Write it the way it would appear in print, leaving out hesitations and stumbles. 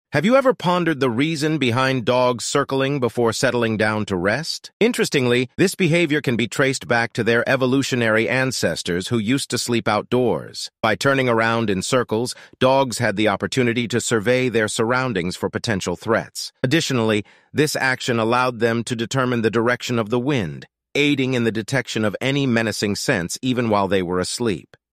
Have you ever pondered the reason behind dogs circling before settling down to rest? Interestingly, this behavior can be traced back to their evolutionary ancestors who used to sleep outdoors. By turning around in circles, dogs had the opportunity to survey their surroundings for potential threats. Additionally, this action allowed them to determine the direction of the wind, aiding in the detection of any menacing scents even while they were asleep.